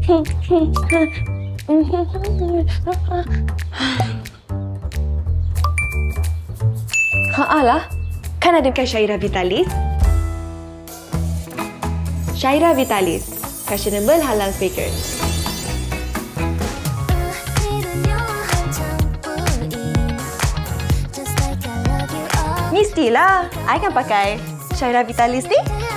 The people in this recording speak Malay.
Lah, kan ada Syairah Vitalis? Syairah Vitalis, fashionable halal fakers. Mestilah, I kan pakai Syairah Vitalis ni.